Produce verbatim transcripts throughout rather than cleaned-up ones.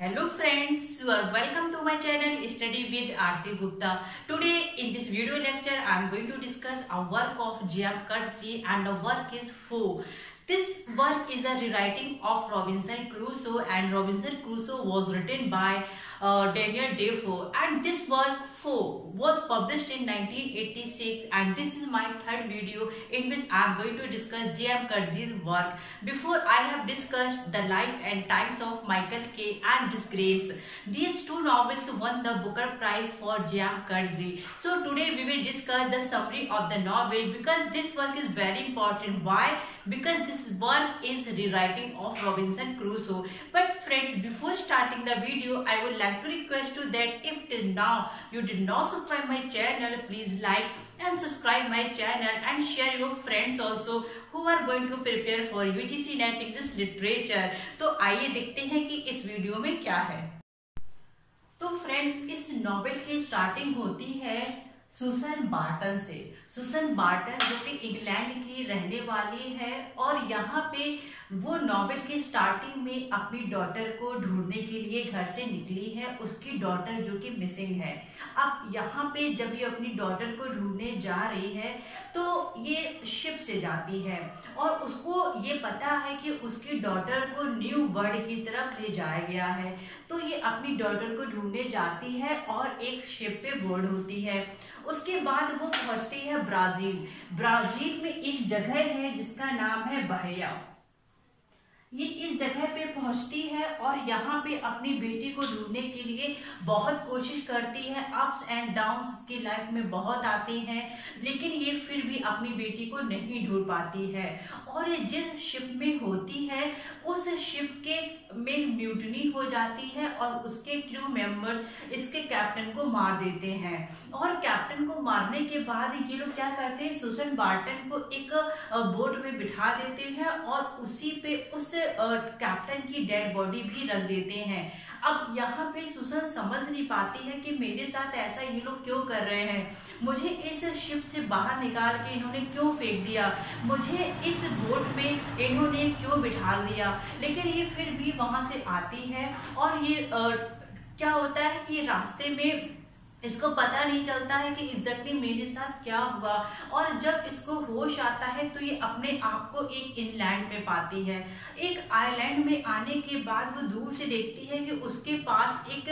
Hello friends, you are welcome to my channel Study with Aarti Gupta. Today in this video lecture I am going to discuss a work of J M Coetzee and the work is Foe. This work is a rewriting of Robinson Crusoe and Robinson Crusoe was written by uh, Daniel Defoe, and this work Foe was published in nineteen eighty-six, and this is my third video in which I am going to discuss J M Coetzee's work. Before I have discussed the life and times of Michael Kay and Disgrace. These two novels won the Booker Prize for J M Coetzee. So today we will discuss the summary of the novel because this work is very important. Why? Because this work is rewriting of Robinson Crusoe. But friends, before starting the video, I would like to request you that if till now you did not subscribe my channel, please like and subscribe my channel and share your friends also who are going to prepare for U G C Net English Literature. तो आइए देखते हैं कि इस video में क्या है। तो फ्रेंड्स, इस नॉवेल की स्टार्टिंग होती है सुसन बार्टन से। सुसन बार्टन जो कि इंग्लैंड की रहने वाली है और यहाँ पे वो नॉवेल के स्टार्टिंग में अपनी डॉटर को ढूंढने के लिए घर से निकली है, उसकी डॉटर जो कि मिसिंग है। अब यहाँ पे जब ये अपनी डॉटर को ढूंढने जा रही है तो ये शिप से जाती है और उसको ये पता है कि उसकी डॉटर को न्यू वर्ल्ड की तरफ ले जाया गया है। तो ये अपनी डॉटर को ढूंढने जाती है और एक शिप पे बोर्ड होती है। उसके बाद वो पहुंचती है ब्राजील। ब्राजील में एक जगह है जिसका नाम है बहया। ये इस जगह पे पहुंचती है और यहाँ पे अपनी बेटी को ढूंढने के लिए बहुत कोशिश करती है। अप्स एंड डाउन्स की लाइफ में बहुत आते हैं, लेकिन ये फिर भी अपनी बेटी को नहीं ढूंढ पाती है। और ये जिस शिप में होती है उस शिप के में म्यूटनी हो जाती है और उसके क्रू मेंबर्स इसके कैप्टन को मार देते हैं। और कैप्टन को मारने के बाद ये लोग क्या करते हैं, सुसन बार्टन को एक बोट में बिठा देते हैं और उसी पे उस कैप्टन की डेड बॉडी भी रख देते हैं। अब यहाँ पे सुसन समझ नहीं पाती है कि मेरे साथ ऐसा ये लोग क्यों कर रहे हैं, मुझे इस शिप से बाहर निकाल के इन्होंने क्यों फेंक दिया, मुझे इस बोट में इन्होंने क्यों बिठा दिया। लेकिन ये फिर भी वहां से आती है और ये आ, क्या होता है कि रास्ते में इसको पता नहीं चलता है कि एग्जैक्टली मेरे साथ क्या हुआ। और जब इसको होश आता है तो ये अपने आप को एक इंग्लैंड में पाती है। एक आइलैंड में आने के बाद वो दूर से देखती है कि उसके पास एक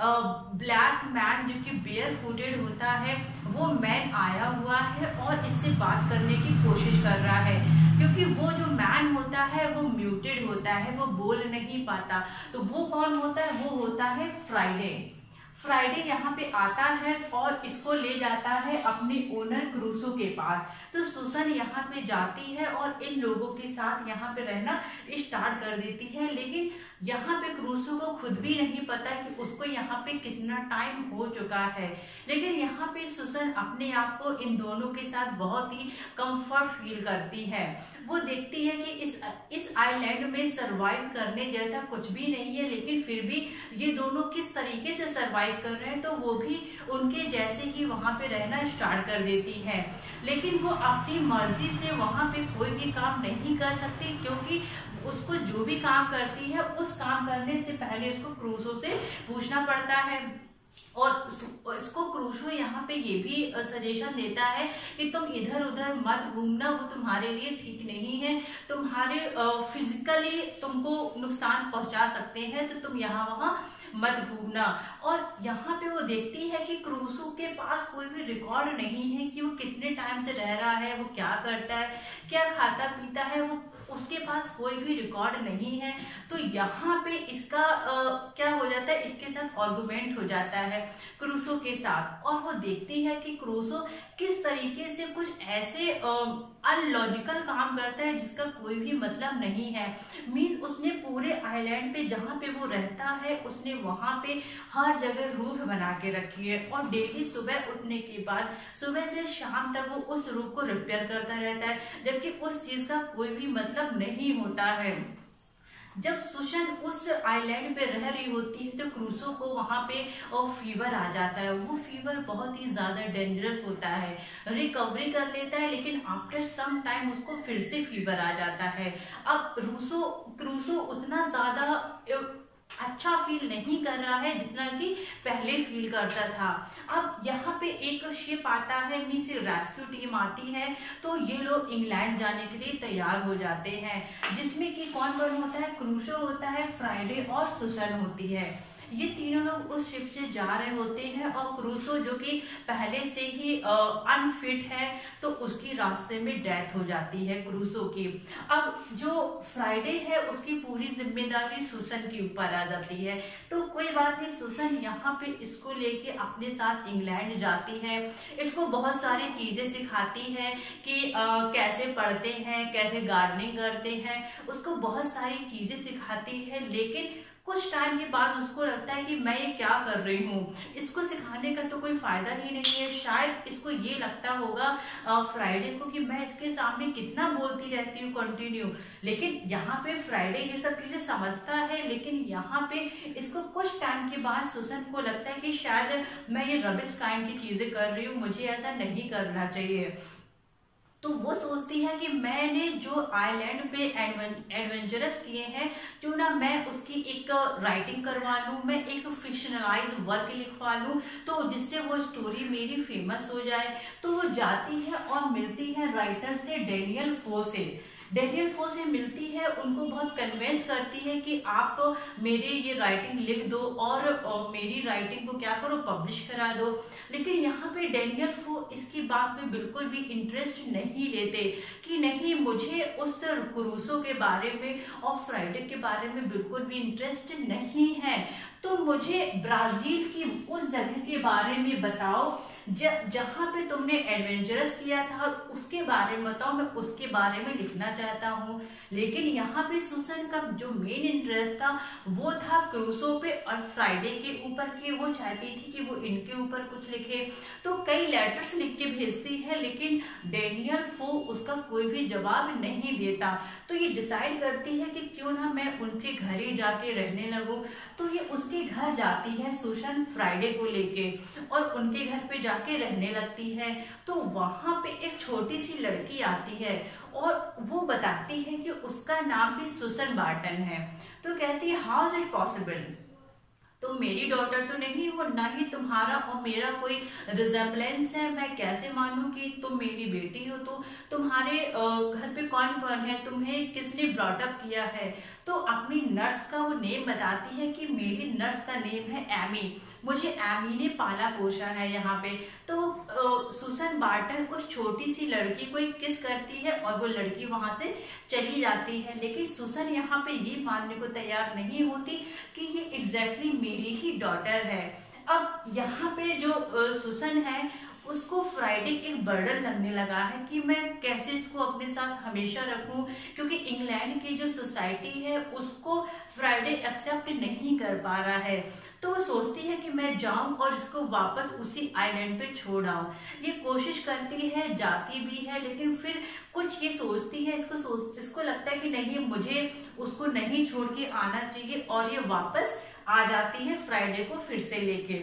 ब्लैक मैन जो कि बेयर फुटेड होता है वो मैन आया हुआ है और इससे बात करने की कोशिश कर रहा है, क्योंकि वो जो मैन होता है वो म्यूटेड होता है, वो बोल नहीं पाता। तो वो कौन होता है, वो होता है फ्राइडे। फ्राइडे यहाँ पे आता है और इसको ले जाता है अपने ओनर क्रूसो के पास। तो सुसन यहाँ पे जाती है और इन लोगों के साथ यहाँ पे रहना स्टार्ट कर देती है। लेकिन यहाँ पे क्रूसो को खुद भी नहीं पता कि उसको यहाँ पे कितना टाइम हो चुका है। लेकिन यहाँ पे सुसन अपने आप को इन दोनों के साथ बहुत ही कंफर्ट फील करती है। वो देखती है कि इस इस आइलैंड में सरवाइव करने जैसा कुछ भी नहीं है, लेकिन फिर भी ये दोनों किस तरीके से सरवाइव कर रहे हैं, तो वो भी उनके जैसे ही वहां पे रहना स्टार्ट कर देती है। लेकिन वो अपनी मर्जी से वहां पे कोई भी काम नहीं कर सकती, क्योंकि उसको जो भी काम करती है उस काम करने से पहले उसको क्रूसो से पूछना पड़ता है। और इसको क्रूसो यहाँ पे ये भी सजेशन देता है कि तुम इधर उधर मत घूमना, वो तुम्हारे लिए ठीक नहीं है, तुम्हारे फिजिकली तुमको नुकसान पहुंचा सकते हैं, तो तुम यहाँ वहाँ मत घूमना। और यहाँ पे वो देखती है कि क्रूसो के पास कोई भी रिकॉर्ड नहीं है कि वो कितने टाइम से रह रहा है, वो क्या करता है, क्या खाता पीता है, वो उसके पास कोई भी रिकॉर्ड नहीं है। तो यहाँ पे इसका आ, क्या हो जाता है, इसके साथ आर्गुमेंट हो जाता है क्रूसो के साथ। और वो देखती है कि क्रूसो किस तरीके से कुछ ऐसे अनलॉजिकल काम करता है जिसका कोई भी मतलब नहीं है। मीन्स उसने पूरे आइलैंड पे जहाँ पे वो रहता है उसने वहाँ पे हर जगह रूफ बना के रखी है और डेली सुबह उठने के बाद सुबह से शाम तक वो उस रूफ को रिपेयर करता रहता है, जबकि उस चीज का कोई भी मतलब नहीं होता है। जब सुसन उस आइलैंड पे रह रही होती है तो क्रूसो को वहां पे फीवर आ जाता है। वो फीवर बहुत ही ज्यादा डेंजरस होता है, रिकवरी कर लेता है, लेकिन आफ्टर सम टाइम उसको फिर से फीवर आ जाता है। अब रूसो क्रूसो उतना ज्यादा अच्छा फील नहीं कर रहा है जितना कि पहले फील करता था। अब यहाँ पे एक शिप आता है, मीन्स रेस्क्यू टीम आती है, तो ये लोग इंग्लैंड जाने के लिए तैयार हो जाते हैं, जिसमें कि कौन कौन होता है, क्रूसो होता है, फ्राइडे और सुसन होती है। ये तीनों लोग उस शिप से जा रहे होते हैं और क्रूसो जो कि पहले से ही अनफिट है तो उसकी रास्ते में डेथ हो जाती है क्रूसो की। अब जो फ्राइडे है उसकी पूरी जिम्मेदारी सुसन के ऊपर आ जाती है। तो कोई बात नहीं, सुसन यहाँ पे इसको लेके अपने साथ इंग्लैंड जाती है, इसको बहुत सारी चीजें सिखाती है कि आ, कैसे पढ़ते हैं, कैसे गार्डनिंग करते हैं, उसको बहुत सारी चीजें सिखाती है। लेकिन कुछ टाइम के बाद उसको लगता है कि मैं ये क्या कर रही हूँ, इसको सिखाने का तो कोई फायदा ही नहीं है। शायद इसको ये लगता होगा फ्राइडे को कि मैं इसके सामने कितना बोलती रहती हूँ कंटिन्यू, लेकिन यहाँ पे फ्राइडे ये सब चीजें समझता है। लेकिन यहाँ पे इसको कुछ टाइम के बाद सुसन को लगता है कि शायद मैं ये रबिश काइंड की चीजें कर रही हूँ, मुझे ऐसा नहीं करना चाहिए। तो वो सोचती है कि मैंने जो आइलैंड पे एडवेंचरस किए हैं, क्यों ना मैं उसकी एक राइटिंग करवा लूँ, मैं एक फिक्शनलाइज वर्क लिखवा लूँ, तो जिससे वो स्टोरी मेरी फेमस हो जाए। तो वो जाती है और मिलती है राइटर से, डेनियल फो से। डेनियल फो से मिलती है, उनको बहुत कन्विंस करती है कि आप मेरे ये राइटिंग लिख दो और, और मेरी राइटिंग को क्या करो, पब्लिश करा दो। लेकिन यहाँ पे डेनियल फो इसकी बात में बिल्कुल भी इंटरेस्ट नहीं लेते कि नहीं, मुझे उस क्रूसो के बारे में और फ्राइडे के बारे में बिल्कुल भी इंटरेस्ट नहीं है, तो मुझे ब्राजील की उस जगह के बारे में बताओ जहां पे तुमने एडवेंचरस किया था, उसके बारे में बताओ, मैं उसके बारे में लिखना चाहता हूँ। लेकिन यहाँ पे सुसन का जो मेन इंटरेस्ट था वो था क्रूसो पे और फ्राइडे के ऊपर, कि वो चाहती थी कि वो इनके ऊपर कुछ लिखे। तो कई लेटर्स लिख के भेजती है, लेकिन डेनियल फो उसका कोई भी जवाब नहीं देता। तो ये डिसाइड करती है कि क्यों ना मैं उनके घर ही जाके रहने लगूं। तो ये उसके घर जाती है सुसन फ्राइडे को लेके, और उनके घर पे जाके रहने लगती है। तो वहां पे एक छोटी सी लड़की आती है और वो बताती है कि उसका नाम भी सुसन बार्टन है। तो कहती है, हाउ इज इट पॉसिबल, तो मेरी डॉटर तो नहीं हो, ना ही तुम्हारा और मेरा कोई रिजेम्बलेंस है, मैं कैसे मानूं कि तुम मेरी बेटी हो। तो तुम्हारे घर पे कौन कौन है, तुम्हें किसने ब्रॉटअप किया है। तो अपनी नर्स का वो नेम बताती है कि मेरी नर्स का नेम है एमी, मुझे एमी ने पाला पोसा है यहाँ पे। तो सुसन बार्टन उस छोटी सी लड़की को किस करती है और वो लड़की वहां से चली जाती है। लेकिन सुसन यहाँ पे ये मानने को तैयार नहीं होती कि ये एग्जैक्टली मेरी ही डॉटर है। अब यहाँ पे जो सुसन है उसको फ्राइडे एक बर्डन लगने लगा है कि मैं कैसे इसको अपने साथ हमेशा रखूं, क्योंकि इंग्लैंड की जो सोसाइटी है उसको फ्राइडे एक्सेप्ट नहीं कर पा रहा है। तो वो सोचती है कि मैं जाऊं और इसको वापस उसी आइलैंड पे छोड़ आऊं। ये कोशिश करती है, जाती भी है, लेकिन फिर कुछ ये सोचती है, इसको सोच इसको लगता है कि नहीं, मुझे उसको नहीं छोड़ के आना चाहिए, और ये वापस आ जाती है फ्राइडे को फिर से लेके।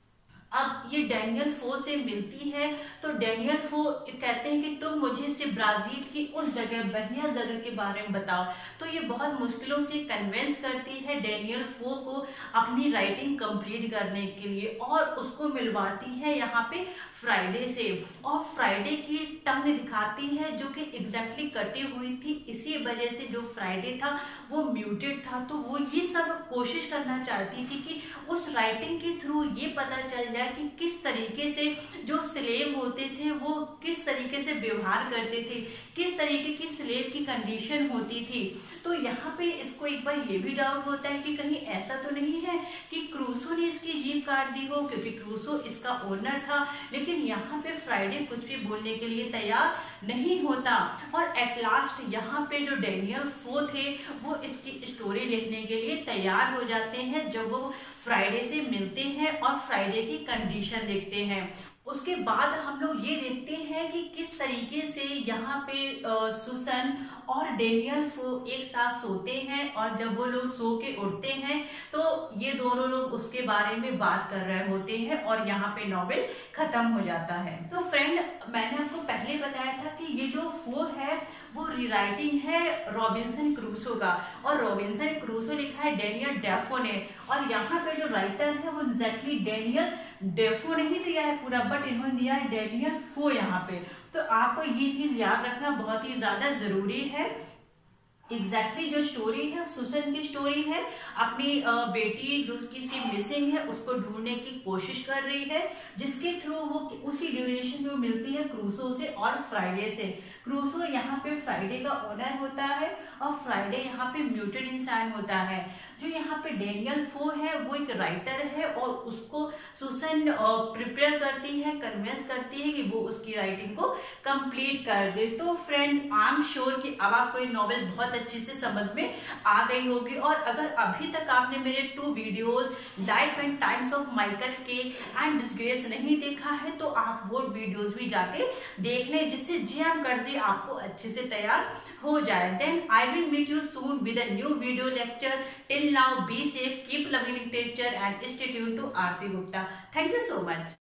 अब ये डेनियल फो से मिलती है, तो डेनियल फो कहते हैं कि तुम मुझे सिर्फ ब्राजील की उस जगह, बढ़िया जगह के बारे में बताओ। तो ये बहुत मुश्किलों से कन्विंस करती है डेनियल फो को अपनी राइटिंग कंप्लीट करने के लिए, और उसको मिलवाती है यहाँ पे फ्राइडे से, और फ्राइडे की टंग दिखाती है जो कि एग्जैक्टली कटी हुई थी। इसी वजह से जो फ्राइडे था वो म्यूटेड था। तो वो ये सब कोशिश करना चाहती थी कि उस राइटिंग के थ्रू ये पता चल जाए कि किस तरीके से जो स्लेव होते थे वो किस तरीके से व्यवहार करते थे, किस तरीके की स्लेव की कंडीशन होती थी। तो यहाँ पे इसको एक बार ये भी डाउट होता है कि कहीं ऐसा तो नहीं है कि क्रूसो ने इसकी जीभ काट दी हो, क्योंकि क्रूसो इसका ओनर था। लेकिन यहाँ पे फ्राइडे कुछ भी बोलने के लिए तैयार नहीं होता, और एट लास्ट यहाँ पे जो डेनियल फो थे वो इसकी स्टोरी लिखने के लिए तैयार हो जाते हैं जब वो फ्राइडे से मिलते हैं और फ्राइडे की कंडीशन देखते हैं। उसके बाद हम लोग ये देखते हैं कि किस तरीके से यहाँ पे सुसन और डेनियल फो एक साथ सोते हैं, और जब वो लोग सो के उठते हैं तो ये दोनों लोग उसके बारे में बात कर रहे होते हैं, और यहाँ पे नॉवेल खत्म हो जाता है। तो फ्रेंड, मैंने आपको पहले बताया था कि ये जो फो है वो रीराइटिंग है रॉबिन्सन क्रूसो का, और रॉबिन्सन क्रूसो लिखा है डेनियल डेफो ने, और यहाँ पे जो राइटर है वो एग्जैक्टली डेनियल डेफो नहीं दिया है पूरा, बट इन्होंने दिया है डेनियल फो यहाँ पे। तो आपको ये चीज याद रखना बहुत ही ज्यादा जरूरी है। एग्जैक्टली exactly जो स्टोरी है सुसन की स्टोरी है, अपनी बेटी जो किसी मिसिंग है उसको ढूंढने की कोशिश कर रही है, जिसके थ्रू वो उसी ड्यूरेशन में मिलती है क्रूसो से और फ्राइडे से। क्रूसो यहाँ पे फ्राइडे का ओनर होता है और फ्राइडे यहाँ पे म्यूटेड इंसान होता है। जो यहाँ पे डेनियल फो है वो एक राइटर है और उसको सुसन प्रिपेयर करती है, कन्विंस करती है कि वो उसकी राइटिंग को कंप्लीट कर दे। तो फ्रेंड आई एम श्योर कि अब आपको ये नॉवेल बहुत अच्छे से समझ में आ गई होगी, और अगर अभी तक आपने मेरे two videos life and times of Michael K and disgrace नहीं देखा है तो आप वो वीडियोस भी जाके देख लें, जिससे जेएम कर्जी आपको अच्छे से तैयार हो जाए। Then I will meet you soon with a new video lecture. Till now be safe, keep loving literature and stay tuned to Aarti Gupta. Thank you so much.